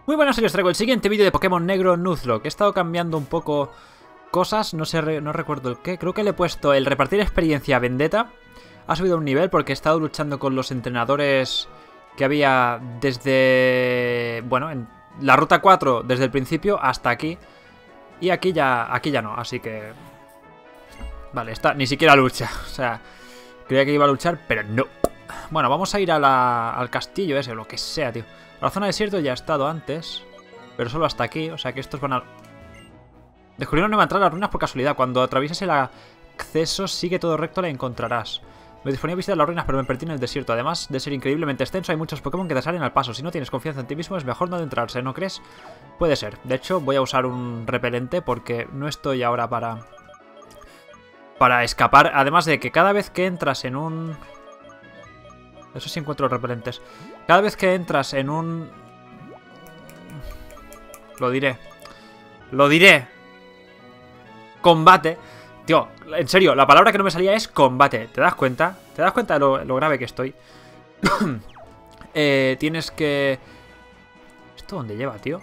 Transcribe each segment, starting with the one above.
Muy buenas, hoy os traigo el siguiente vídeo de Pokémon Negro Nuzlocke. He estado cambiando un poco cosas, no sé, no recuerdo el qué. Creo que le he puesto el repartir experiencia a Vendetta. Ha subido un nivel porque he estado luchando con los entrenadores que había desde... bueno, en la ruta 4 desde el principio hasta aquí. Y aquí ya no, así que... vale, esta ni siquiera lucha. O sea, creía que iba a luchar, pero no. Bueno, vamos a ir a al castillo ese, o lo que sea, tío. La zona de desierto ya he estado antes, pero solo hasta aquí, o sea que estos van a... Descubrir una nueva entrada a las ruinas por casualidad. Cuando atravieses el acceso, sigue todo recto, la encontrarás. Me disponía a visitar las ruinas, pero me perdí en el desierto. Además de ser increíblemente extenso, hay muchos Pokémon que te salen al paso. Si no tienes confianza en ti mismo, es mejor no adentrarse, ¿no crees? Puede ser. De hecho, voy a usar un repelente porque no estoy ahora para escapar. Además de que cada vez que entras en un... Eso sí encuentro repelentes. Cada vez que entras en un... Lo diré. Combate. Tío, en serio, la palabra que no me salía es combate. ¿Te das cuenta? ¿Te das cuenta de lo grave que estoy? Tienes que... ¿Esto dónde lleva, tío?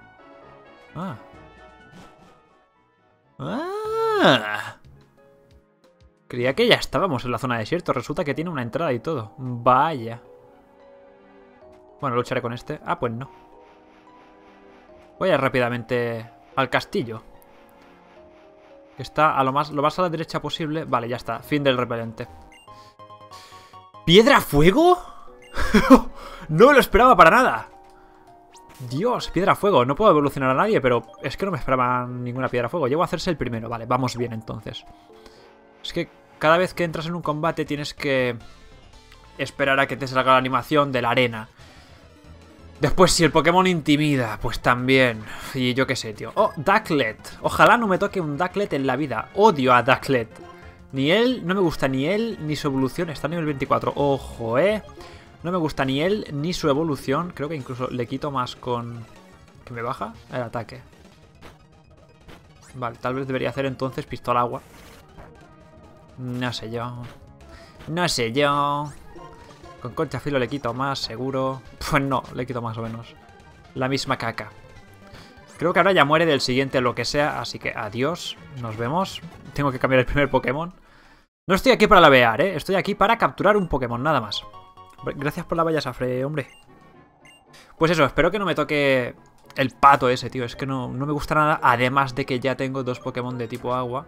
Creía que ya estábamos en la zona de desierto. Resulta que tiene una entrada y todo. Vaya. Bueno, lucharé con este. Ah, pues no. Voy a ir rápidamente al castillo. Que está a lo más a la derecha posible. Vale, ya está. Fin del repelente. ¿Piedra fuego? No me lo esperaba para nada. Dios, piedra fuego. No puedo evolucionar a nadie, pero es que no me esperaba ninguna piedra fuego. Llego a hacerse el primero. Vale, vamos bien entonces. Es que cada vez que entras en un combate tienes que esperar a que te salga la animación de la arena. Después, si el Pokémon intimida, pues también. Y yo qué sé, tío. Oh, Ducklet. Ojalá no me toque un Ducklet en la vida. Odio a Ducklet. Ni él, no me gusta ni él, ni su evolución. Está a nivel 24. Ojo, no me gusta ni él, ni su evolución. Creo que incluso le quito más con... ¿Que me baja? El ataque. Vale, tal vez debería hacer entonces pistola agua. No sé yo. No sé yo. Con concha filo le quito más, seguro. Pues no, le quito más o menos. La misma caca. Creo que ahora ya muere del siguiente lo que sea, así que adiós. Nos vemos. Tengo que cambiar el primer Pokémon. No estoy aquí para lavear, estoy aquí para capturar un Pokémon, nada más. Gracias por la valla, Safre, hombre. Pues eso, espero que no me toque el pato ese, tío. Es que no me gusta nada, además de que ya tengo dos Pokémon de tipo agua.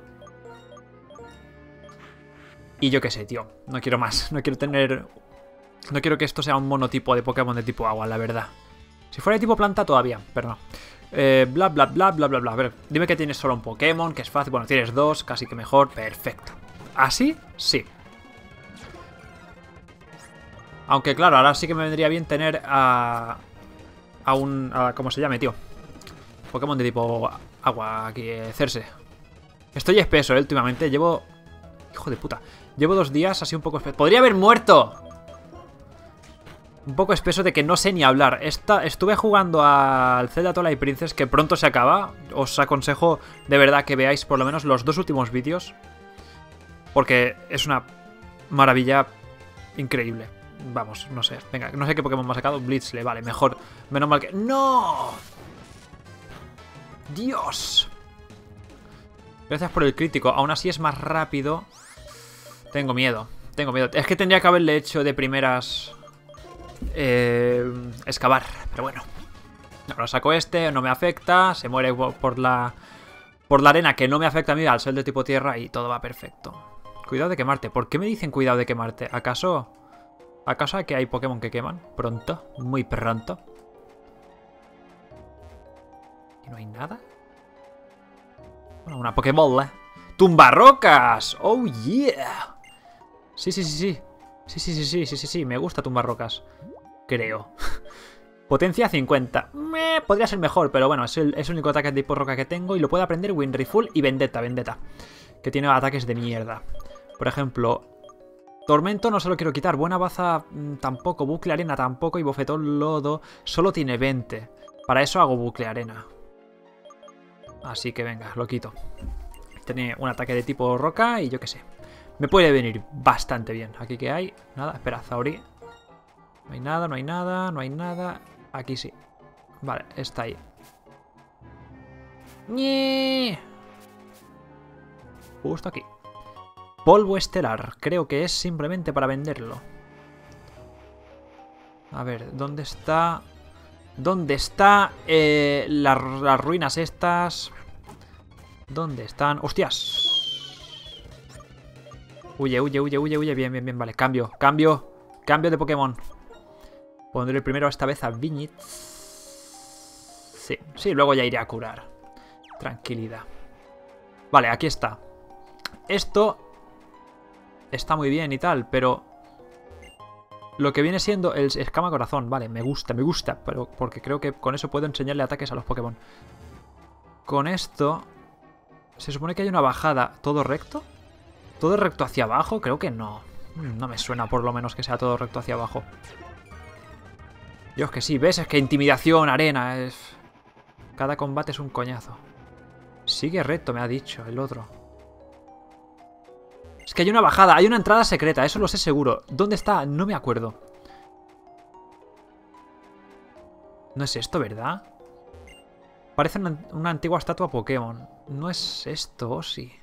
Y yo qué sé, tío. No quiero más. No quiero tener... No quiero que esto sea un monotipo de Pokémon de tipo agua, la verdad. Si fuera de tipo planta todavía, pero no. Bla, bla, bla, bla, bla, bla. A ver, dime que tienes solo un Pokémon, que es fácil. Bueno, tienes dos, casi que mejor. Perfecto. ¿Así? Sí. Aunque claro, ahora sí que me vendría bien tener a ¿cómo se llame, tío? Pokémon de tipo agua aquí, Cerse. Estoy espeso, últimamente. Llevo... Hijo de puta. Llevo 2 días así un poco espeso. ¡Podría haber muerto! Un poco espeso de que no sé ni hablar. Estuve jugando al Zelda Twilight Princess, que pronto se acaba. Os aconsejo de verdad que veáis por lo menos los 2 últimos vídeos, porque es una maravilla increíble. Vamos, no sé. Venga, no sé qué Pokémon me ha sacado. Blitzle, vale, mejor. Menos mal que... ¡No! ¡Dios! Gracias por el crítico. Aún así es más rápido. Tengo miedo. Tengo miedo. Es que tendría que haberle hecho de primeras... excavar, pero bueno. Ahora saco este, no me afecta. Se muere por la arena, que no me afecta a mí al ser de tipo tierra, y todo va perfecto. Cuidado de quemarte. ¿Por qué me dicen cuidado de quemarte? ¿Acaso aquí hay Pokémon que queman? Pronto, muy pronto. ¿Y no hay nada? Bueno, una Pokébola. ¡Tumbarrocas! ¡Oh, yeah! Sí. Sí, me gusta tumbar rocas. Creo. Potencia 50. Podría ser mejor, pero bueno, es el único ataque de tipo roca que tengo. Y lo puedo aprender Winry-Full y Vendetta, que tiene ataques de mierda. Por ejemplo, Tormento no se lo quiero quitar. Buena baza tampoco. Bucle arena tampoco. Y bofetón lodo solo tiene 20. Para eso hago bucle arena. Así que venga, lo quito. Tiene un ataque de tipo roca y yo qué sé. Me puede venir bastante bien. Aquí que hay... Nada, espera, Zauri. No hay nada. Aquí sí. Vale, está ahí. ¡Nie! Justo aquí. Polvo estelar. Creo que es simplemente para venderlo. A ver, ¿dónde está? ¿Dónde está las ruinas estas? ¿Dónde están? ¡Hostias! Huye, huye, huye, huye, huye. Bien, bien, bien. Vale, cambio, cambio. Cambio de Pokémon. Pondré el primero esta vez a Viñitz. Sí, sí, luego ya iré a curar. Tranquilidad. Vale, aquí está. Esto está muy bien y tal, pero lo que viene siendo el escama corazón, vale, me gusta, pero porque creo que con eso puedo enseñarle ataques a los Pokémon. Con esto se supone que hay una bajada. ¿Todo recto? ¿Todo recto hacia abajo? Creo que no. No me suena por lo menos que sea todo recto hacia abajo. Dios, que sí, ¿ves? Es que intimidación, arena, es... Cada combate es un coñazo. Sigue recto, me ha dicho el otro. Es que hay una bajada, hay una entrada secreta, eso lo sé seguro. ¿Dónde está? No me acuerdo. No es esto, ¿verdad? Parece una antigua estatua Pokémon. No es esto, ¿o sí?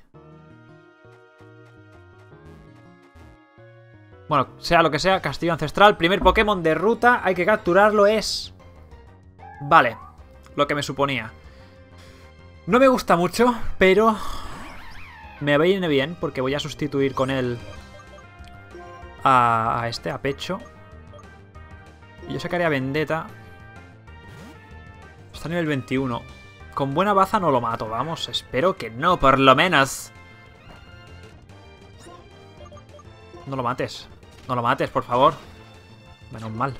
Bueno, sea lo que sea, castillo ancestral. Primer Pokémon de ruta, hay que capturarlo, es... Vale, lo que me suponía. No me gusta mucho, pero... me viene bien, porque voy a sustituir con él a Pecho. Y yo sacaría a Vendetta. Está a nivel 21. Con buena baza no lo mato, vamos. Espero que no, por lo menos. No lo mates. No lo mates, por favor. Menos mal.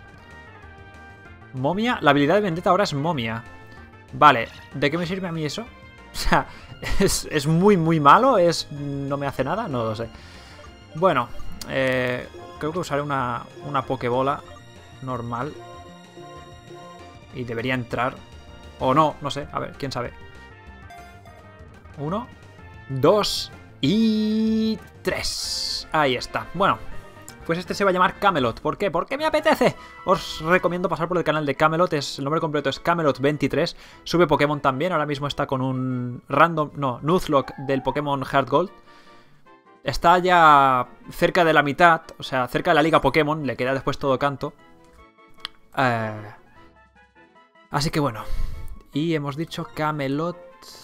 Momia. La habilidad de Vendetta ahora es Momia. Vale. ¿De qué me sirve a mí eso? O sea, es muy, muy malo. No me hace nada. No lo sé. Bueno. Creo que usaré una Pokébola normal. Y debería entrar. O no, no sé. A ver, quién sabe. 1, 2 y 3. Ahí está. Bueno, pues este se va a llamar Camelot. ¿Por qué? Porque me apetece. Os recomiendo pasar por el canal de Camelot. El nombre completo es Camelot23. Sube Pokémon también. Ahora mismo está con un Nuzlocke del Pokémon Heart Gold. Está ya cerca de la mitad. O sea, cerca de la Liga Pokémon. Le queda después todo canto. Así que bueno. Y hemos dicho Camelot.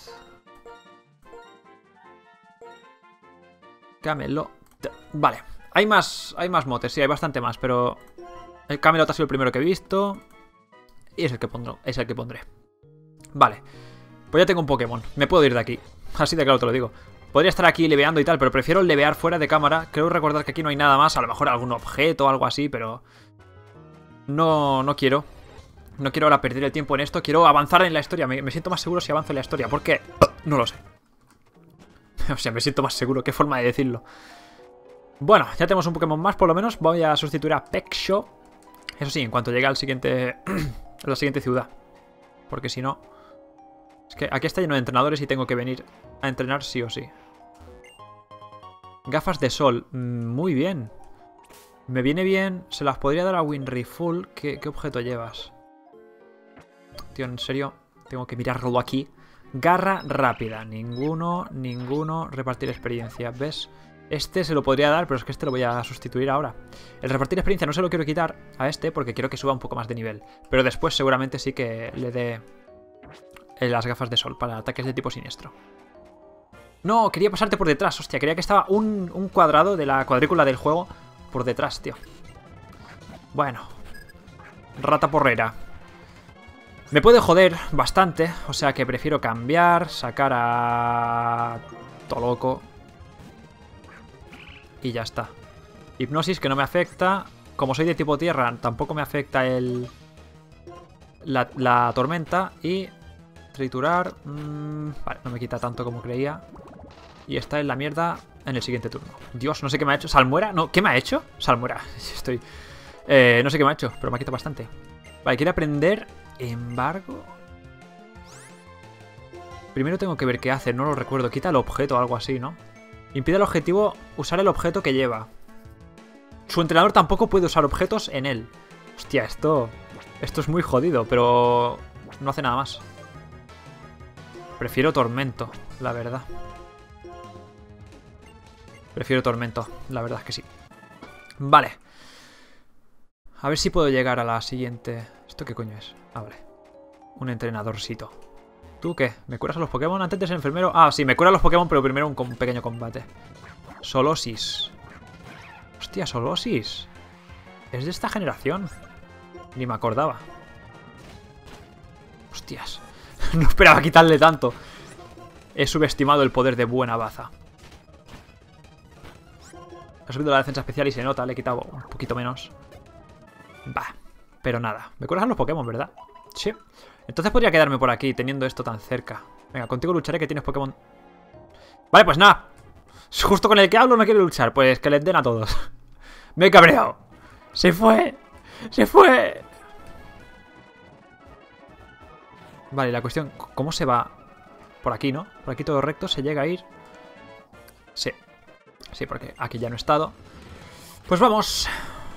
Camelot. Vale. Hay más motes, sí, hay bastante más, pero el Camelot ha sido el primero que he visto. Y es el que pondré. Vale. Pues ya tengo un Pokémon. Me puedo ir de aquí. Así de claro te lo digo. Podría estar aquí leveando y tal, pero prefiero levear fuera de cámara. Creo recordar que aquí no hay nada más. A lo mejor algún objeto o algo así, pero... No quiero. No quiero ahora perder el tiempo en esto. Quiero avanzar en la historia. Me siento más seguro si avanzo en la historia. ¿Por qué? No lo sé. O sea, me siento más seguro. ¿Qué forma de decirlo? Bueno, ya tenemos un Pokémon más, por lo menos. Voy a sustituir a Pecho. Eso sí, en cuanto llegue al siguiente... a la siguiente ciudad. Porque si no... Es que aquí está lleno de entrenadores y tengo que venir a entrenar sí o sí. Gafas de sol. Muy bien. Me viene bien. Se las podría dar a Winryfull. ¿Qué objeto llevas? Tío, en serio. Tengo que mirarlo aquí. Garra rápida. Ninguno. Repartir experiencia. ¿Ves? Este se lo podría dar, pero es que este lo voy a sustituir ahora. El repartir experiencia no se lo quiero quitar a este porque quiero que suba un poco más de nivel. Pero después seguramente sí que le dé las gafas de sol para ataques de tipo siniestro. No, quería pasarte por detrás. Hostia, creía que estaba un cuadrado de la cuadrícula del juego por detrás, tío. Bueno. Rata porrera. Me puede joder bastante, o sea que prefiero cambiar, sacar a... Toloco. Y ya está. Hipnosis que no me afecta. Como soy de tipo tierra, tampoco me afecta la tormenta. Y triturar. Vale, no me quita tanto como creía. Y está en la mierda en el siguiente turno. Dios, no sé qué me ha hecho. ¿Salmuera? No, ¿qué me ha hecho? Salmuera. Estoy... no sé qué me ha hecho, pero me ha quitado bastante. Vale, quiere aprender embargo. Primero tengo que ver qué hace, no lo recuerdo. Quita el objeto o algo así, ¿no? Impide al objetivo usar el objeto que lleva. Su entrenador tampoco puede usar objetos en él. Hostia, esto Esto es muy jodido, pero no hace nada más. Prefiero Tormento, la verdad. Prefiero Tormento, la verdad es que sí. Vale. A ver si puedo llegar a la siguiente... ¿Esto qué coño es? Ah, vale. Un entrenadorcito. ¿Tú qué? ¿Me curas a los Pokémon antes de ser enfermero? Ah, sí, me cura a los Pokémon, pero primero un pequeño combate. Solosis. Hostia, Solosis. ¿Es de esta generación? Ni me acordaba. Hostias. No esperaba quitarle tanto. He subestimado el poder de Buena Baza. He subido la defensa especial y se nota, le he quitado un poquito menos. Bah, pero nada. Me curas a los Pokémon, ¿verdad? Sí. Entonces podría quedarme por aquí, teniendo esto tan cerca. Venga, contigo lucharé, que tienes Pokémon. Vale, pues nada. Justo con el que hablo no quiere luchar. Pues que les den a todos. Me he cabreado. Se fue. Se fue. Vale, la cuestión... ¿Cómo se va? Por aquí, ¿no? Por aquí todo recto, se llega a ir. Sí. Sí, porque aquí ya no he estado. Pues vamos.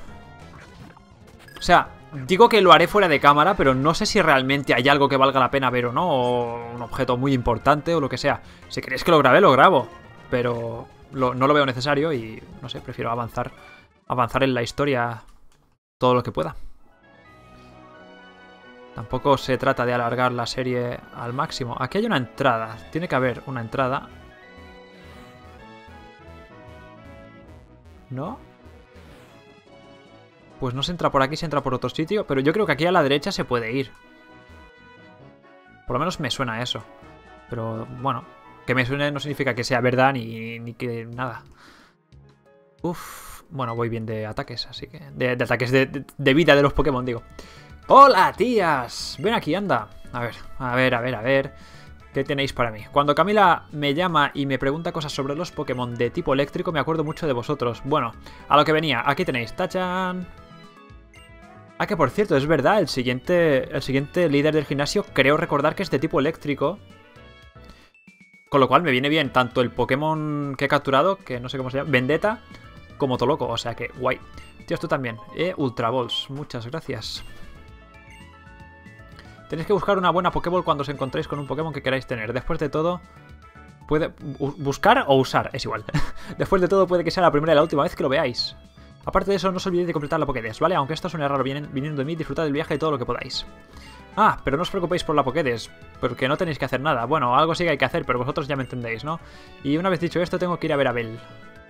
O sea, digo que lo haré fuera de cámara, pero no sé si realmente hay algo que valga la pena ver o no. O un objeto muy importante o lo que sea. Si queréis que lo grabe, lo grabo. Pero no lo veo necesario y, no sé, prefiero avanzar en la historia todo lo que pueda. Tampoco se trata de alargar la serie al máximo. Aquí hay una entrada. Tiene que haber una entrada. ¿No? Pues no se entra por aquí, se entra por otro sitio. Pero yo creo que aquí a la derecha se puede ir. Por lo menos me suena eso. Pero bueno, que me suene no significa que sea verdad ni que nada. Uf. Bueno, voy bien de ataques, así que... De ataques de vida de los Pokémon, digo. ¡Hola, tías! Ven aquí, anda. A ver. ¿Qué tenéis para mí? Cuando Camila me llama y me pregunta cosas sobre los Pokémon de tipo eléctrico, me acuerdo mucho de vosotros. Bueno, a lo que venía. Aquí tenéis. ¡Tachan! Ah, que por cierto, es verdad. El siguiente líder del gimnasio creo recordar que es de tipo eléctrico. Con lo cual me viene bien tanto el Pokémon que he capturado, que no sé cómo se llama, Vendetta, como Toloco. O sea que guay. Tíos, tú también. Ultra Balls. Muchas gracias. Tenéis que buscar una buena Pokéball cuando os encontréis con un Pokémon que queráis tener. Después de todo, puede... Buscar o usar, es igual. Después de todo, puede que sea la primera y la última vez que lo veáis. Aparte de eso, no os olvidéis de completar la Pokédex, ¿vale? Aunque esto suene raro viniendo de mí, disfrutad del viaje y todo lo que podáis. Ah, pero no os preocupéis por la Pokédex, porque no tenéis que hacer nada. Bueno, algo sí que hay que hacer, pero vosotros ya me entendéis, ¿no? Y una vez dicho esto, tengo que ir a ver a Abel.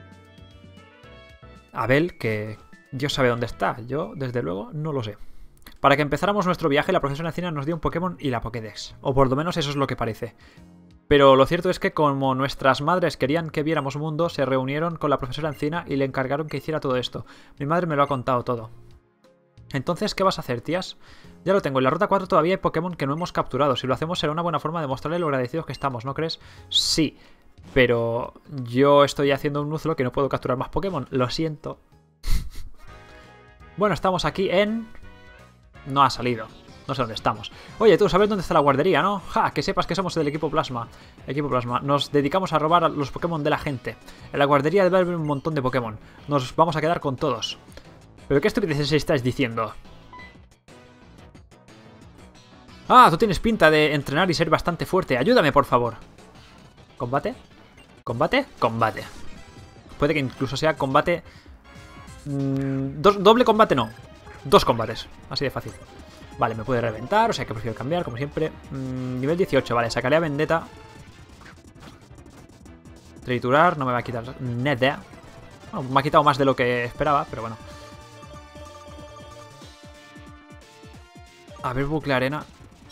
Abel, que Dios sabe dónde está. Yo, desde luego, no lo sé. Para que empezáramos nuestro viaje, la profesora Encina nos dio un Pokémon y la Pokédex. O por lo menos eso es lo que parece. Pero lo cierto es que como nuestras madres querían que viéramos mundo, se reunieron con la profesora Encina y le encargaron que hiciera todo esto. Mi madre me lo ha contado todo. Entonces, ¿qué vas a hacer, tías? Ya lo tengo, en la ruta 4 todavía hay Pokémon que no hemos capturado. Si lo hacemos será una buena forma de mostrarle lo agradecidos que estamos, ¿no crees? Sí, pero yo estoy haciendo un Nuzlocke que no puedo capturar más Pokémon. Lo siento. Bueno, estamos aquí en... No ha salido. No sé dónde estamos. Oye, tú, ¿sabes dónde está la guardería, no? ¡Ja! Que sepas que somos del equipo Plasma. Equipo Plasma. Nos dedicamos a robar a los Pokémon de la gente. En la guardería debe haber un montón de Pokémon. Nos vamos a quedar con todos. ¿Pero qué estupideces estáis diciendo? Ah, tú tienes pinta de entrenar y ser bastante fuerte. Ayúdame, por favor. ¿Combate? ¿Combate? Combate. Puede que incluso sea combate... doble combate no. 2 combates, así de fácil. Vale, me puede reventar, o sea que prefiero cambiar, como siempre. Nivel 18, vale, sacaré a Vendetta. Triturar, no me va a quitar nada. Bueno, me ha quitado más de lo que esperaba, pero bueno. A ver, bucle arena.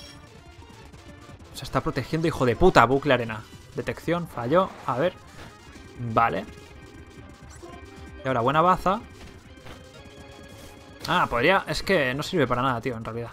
Se está protegiendo, hijo de puta, bucle arena. Detección, falló, a ver. Vale. Y ahora, buena baza. Ah, podría... Es que no sirve para nada, tío, en realidad.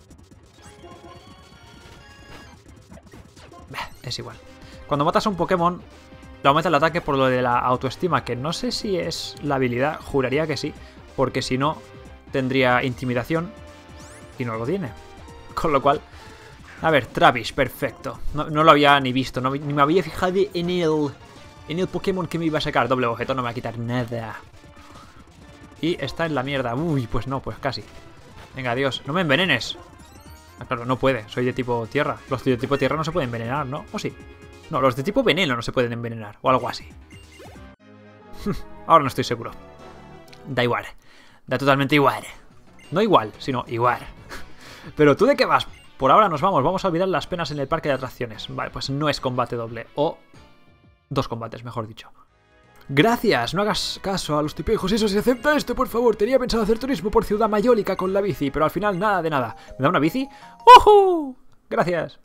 Es igual. Cuando matas a un Pokémon, le aumenta el ataque por lo de la autoestima, que no sé si es la habilidad, juraría que sí, porque si no, tendría intimidación y no lo tiene. Con lo cual... A ver, Travis, perfecto. No lo había ni visto, ni me había fijado en el Pokémon que me iba a sacar. Doble objeto, no me va a quitar nada. Y está en la mierda. Uy, pues no, pues casi. Venga, adiós. No me envenenes. Ah, claro, no puede. Soy de tipo tierra. Los de tipo tierra no se pueden envenenar, ¿no? ¿O sí? No, los de tipo veneno no se pueden envenenar. O algo así. Ahora no estoy seguro. Da igual. Da totalmente igual. No igual, sino igual. Pero ¿tú de qué vas? Por ahora nos vamos. Vamos a olvidar las penas en el parque de atracciones. Vale, pues no es combate doble. O 2 combates, mejor dicho. Gracias, no hagas caso a los tipejos. Eso se acepta esto, por favor. Tenía pensado hacer turismo por Ciudad Mayólica con la bici, pero al final nada de nada. ¿Me da una bici? ¡Uhú! Gracias.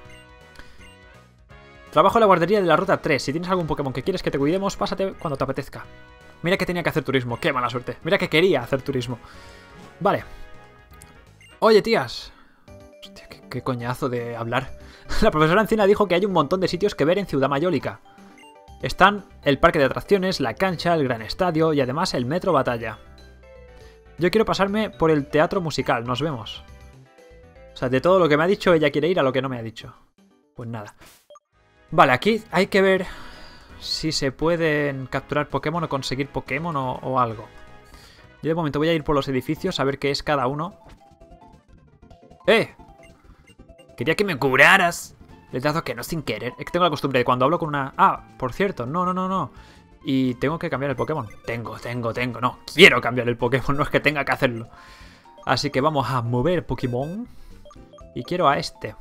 Trabajo en la guardería de la ruta 3. Si tienes algún Pokémon que quieres que te cuidemos, pásate cuando te apetezca. Mira que tenía que hacer turismo. Qué mala suerte. Mira que quería hacer turismo. Vale. Oye, tías. Hostia, qué coñazo de hablar. La profesora Encina dijo que hay un montón de sitios que ver en Ciudad Mayólica. Están el parque de atracciones, la cancha, el gran estadio y además el metro Batalla. Yo quiero pasarme por el teatro musical. Nos vemos. O sea, de todo lo que me ha dicho, ella quiere ir a lo que no me ha dicho. Pues nada. Vale, aquí hay que ver si se pueden capturar Pokémon o conseguir Pokémon o algo. Yo de momento voy a ir por los edificios a ver qué es cada uno. ¡Eh! Quería que me curaras. Le he dado que no sin querer. Es que tengo la costumbre de cuando hablo con una... Ah, por cierto, no. Y tengo que cambiar el Pokémon. No, quiero cambiar el Pokémon, no es que tenga que hacerlo. Así que vamos a mover Pokémon. Y quiero a este.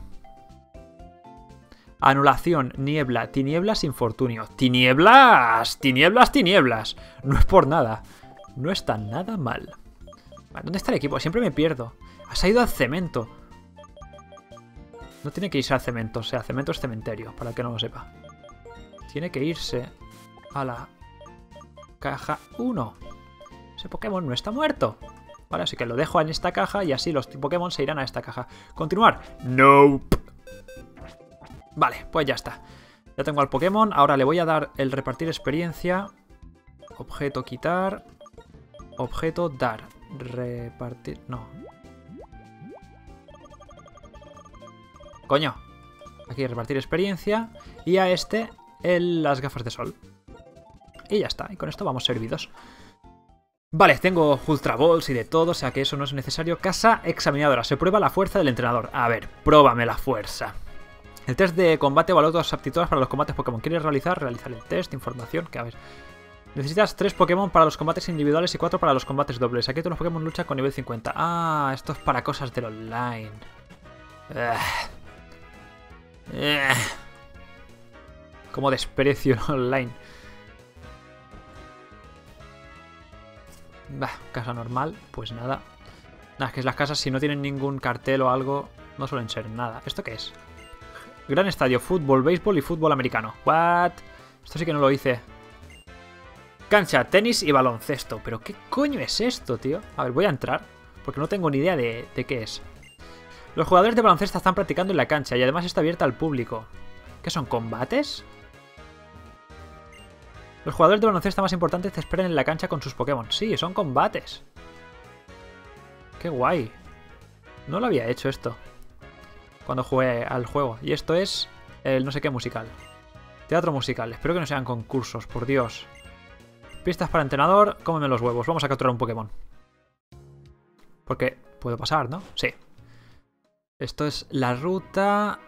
Anulación, niebla, tinieblas, infortunio. ¡Tinieblas! ¡Tinieblas! No es por nada. No está nada mal. Vale, ¿dónde está el equipo? Siempre me pierdo. Has ido al cemento. No tiene que irse al cemento, o sea, cemento es cementerio, para el que no lo sepa. Tiene que irse a la caja 1. Ese Pokémon no está muerto. Vale, así que lo dejo en esta caja y así los Pokémon se irán a esta caja. ¿Continuar? Nope. Vale, pues ya está. Ya tengo al Pokémon, ahora le voy a dar el repartir experiencia. Objeto quitar. Objeto dar. Repartir... No. Coño. Aquí repartir experiencia. Y a este las gafas de sol. Y ya está. Y con esto vamos servidos. Vale, tengo Ultra Balls y de todo, o sea que eso no es necesario. Casa examinadora. Se prueba la fuerza del entrenador. A ver, pruébame la fuerza. El test de combate evalúa tus aptitudes para los combates Pokémon. ¿Quieres realizar? Realizar el test, información, que a ver. Necesitas 3 Pokémon para los combates individuales y 4 para los combates dobles. Aquí todos los Pokémon luchan con nivel 50. Ah, esto es para cosas del online. Como desprecio el online. Bah, casa normal, pues nada. Nada, es que las casas si no tienen ningún cartel o algo, no suelen ser nada. ¿Esto qué es? Gran estadio, fútbol, béisbol y fútbol americano. What? Esto sí que no lo hice. Cancha, tenis y baloncesto. ¿Pero qué coño es esto, tío? A ver, voy a entrar, porque no tengo ni idea de qué es. Los jugadores de baloncesto están practicando en la cancha y además está abierta al público. ¿Qué son, combates? Los jugadores de baloncesto más importantes te esperan en la cancha con sus Pokémon. Sí, son combates. Qué guay. No lo había hecho esto cuando jugué al juego. Y esto es el no sé qué musical. Teatro musical. Espero que no sean concursos, por Dios. Pistas para entrenador. Cómeme los huevos. Vamos a capturar un Pokémon. Porque puedo pasar, ¿no? Sí. Esto es la ruta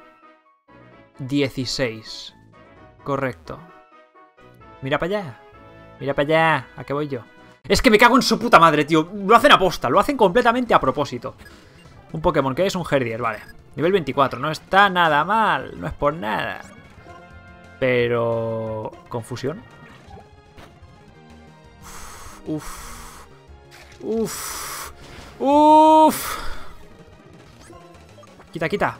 16. Correcto. Mira para allá. Mira para allá. ¿A qué voy yo? Es que me cago en su puta madre, tío. Lo hacen aposta. Lo hacen completamente a propósito. Un Pokémon que es un Herdier, vale. Nivel 24. No está nada mal. No es por nada. Pero... ¿Confusión? Uf. Uf. Uf. Quita, quita.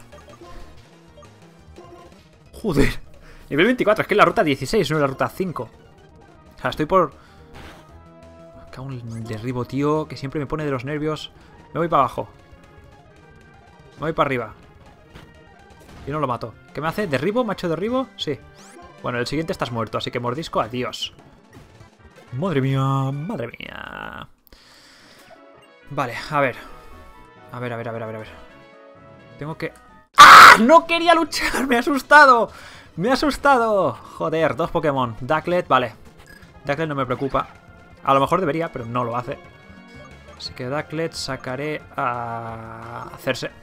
Joder. Nivel 24, es que es la ruta 16, no es la ruta 5. O sea, estoy por... Me cago en el derribo, tío, que siempre me pone de los nervios. Me voy para abajo. Me voy para arriba. Y no lo mato. ¿Qué me hace? ¿Derribo? ¿Macho derribo? Sí. Bueno, el siguiente estás muerto, así que mordisco, adiós. Madre mía, madre mía. Vale, a ver. A ver. Tengo que... ¡Ah! ¡No quería luchar! ¡Me ha asustado! ¡Me ha asustado! Joder, 2 Pokémon. Ducklet, vale. Ducklet no me preocupa. A lo mejor debería, pero no lo hace. Así que Ducklet sacaré a hacerse.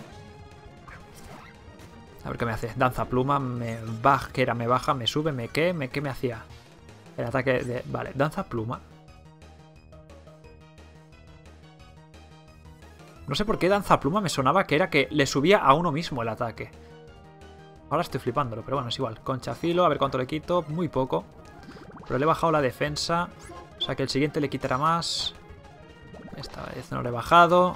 A ver qué me hace. Danza pluma, me baja, que era, me baja, me sube, ¿qué me hacía? El ataque de... Vale, danza pluma. No sé por qué danza pluma me sonaba que era que le subía a uno mismo el ataque. Ahora estoy flipándolo, pero bueno, es igual. Concha filo, a ver cuánto le quito. Muy poco. Pero le he bajado la defensa. O sea que el siguiente le quitará más. Esta vez no le he bajado.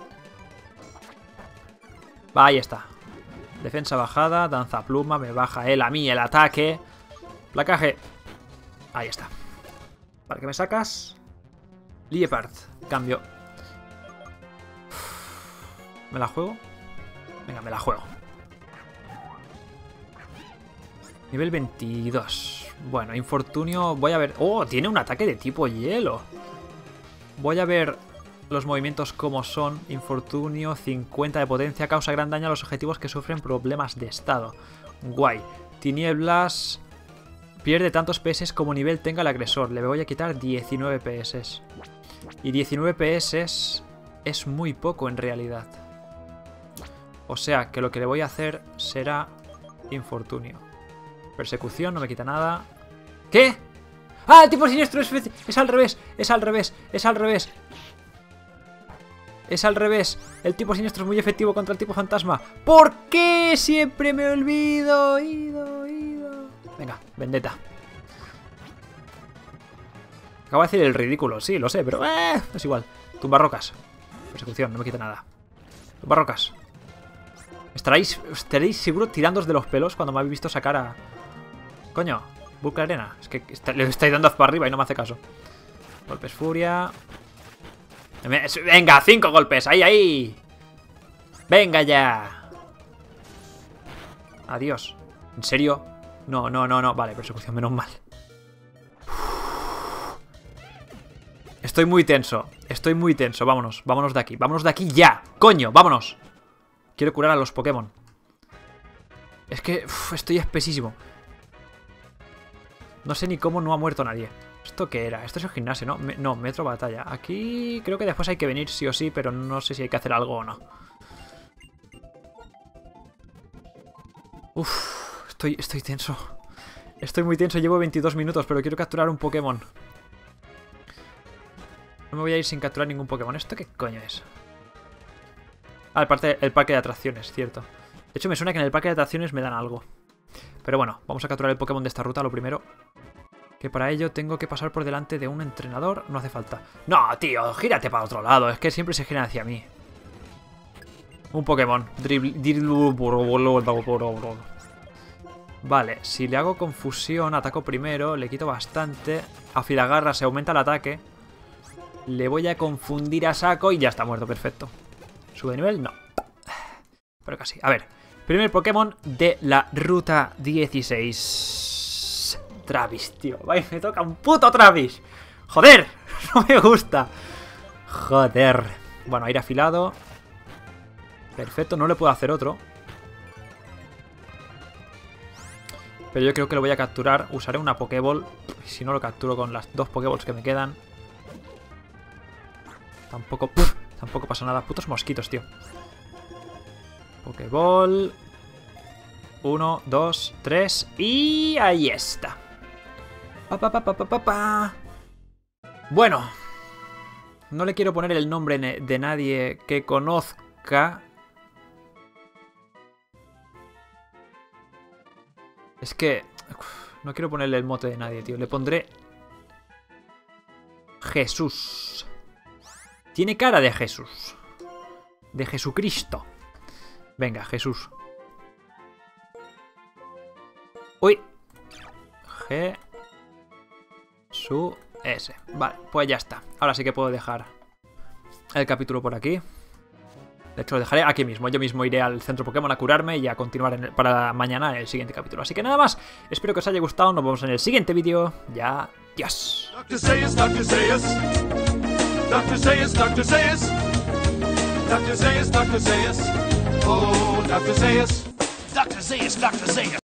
Va, ahí está. Defensa bajada, danza pluma, me baja él a mí el ataque. Placaje. Ahí está. Vale, ¿qué me sacas? Liepard. Cambio. ¿Me la juego? Venga, me la juego. Nivel 22. Bueno, infortunio. Voy a ver... ¡Oh! Tiene un ataque de tipo hielo. Voy a ver los movimientos como son. Infortunio, 50 de potencia. Causa gran daño a los objetivos que sufren problemas de estado. Guay. Tinieblas. Pierde tantos PS como nivel tenga el agresor. Le voy a quitar 19 PS. Y 19 PS es muy poco en realidad. O sea que lo que le voy a hacer será infortunio. Persecución, no me quita nada. ¿Qué? ¡Ah! El tipo siniestro es al revés. Es al revés. Es al revés. Es al revés. El tipo siniestro es muy efectivo contra el tipo fantasma. ¿Por qué? Siempre me olvido. Venga, vendetta. Acabo de decir el ridículo. Sí, lo sé, pero es igual. Tumbarrocas. Persecución, no me quita nada. Tumbarrocas. Estaréis seguro tirándoos de los pelos cuando me habéis visto sacar a... Coño, bucle arena. Es que le estáis dando para arriba y no me hace caso. Golpes furia. Venga, 5 golpes. Ahí. Venga ya. Adiós. ¿En serio? No. Vale, persecución, menos mal. Estoy muy tenso. Vámonos de aquí. Vámonos de aquí ya. Coño, vámonos. Quiero curar a los Pokémon. Es que estoy espesísimo. No sé ni cómo no ha muerto nadie. ¿Esto qué era? Esto es el gimnasio, ¿no? No, metro batalla. Aquí creo que después hay que venir sí o sí, pero no sé si hay que hacer algo o no. Estoy tenso. Estoy muy tenso, llevo 22 minutos, pero quiero capturar un Pokémon. No me voy a ir sin capturar ningún Pokémon. ¿Esto qué coño es? Ah, el parque de atracciones, cierto. De hecho, me suena que en el parque de atracciones me dan algo. Pero bueno, vamos a capturar el Pokémon de esta ruta, lo primero. Que para ello tengo que pasar por delante de un entrenador. No hace falta. No, tío, gírate para otro lado. Es que siempre se giran hacia mí. Un Pokémon. Vale, si le hago confusión, ataco primero, le quito bastante. Afilagarra, se aumenta el ataque. Le voy a confundir a saco y ya está muerto, perfecto. ¿Sube de nivel? No. Pero casi. A ver. Primer Pokémon de la ruta 16. Travis, tío. Vaya, me toca un puto Travis. ¡Joder! No me gusta. Joder. Bueno, aire afilado. Perfecto, no le puedo hacer otro. Pero yo creo que lo voy a capturar. Usaré una Pokéball. Si no lo capturo con las 2 Pokéballs que me quedan. Tampoco pasa nada. Putos mosquitos, tío. Pokéball. 1, 2, 3. Y ahí está. Bueno. No le quiero poner el nombre de nadie que conozca. Es que... no quiero ponerle el mote de nadie, tío. Le pondré... Jesús. Tiene cara de Jesús. De Jesucristo. Venga, Jesús. Uy. G. Su. S. Vale, pues ya está. Ahora sí que puedo dejar el capítulo por aquí. De hecho, lo dejaré aquí mismo. Yo mismo iré al centro Pokémon a curarme y a continuar para mañana el siguiente capítulo. Así que nada más. Espero que os haya gustado. Nos vemos en el siguiente vídeo. Ya. Adiós. Dr. Zaius, Dr. Zaius. Dr. Zaius, Dr. Zaius. Dr. Zaius, Dr. Zaius. Oh, Dr. Zaius. Dr. Zaius, Dr. Zaius.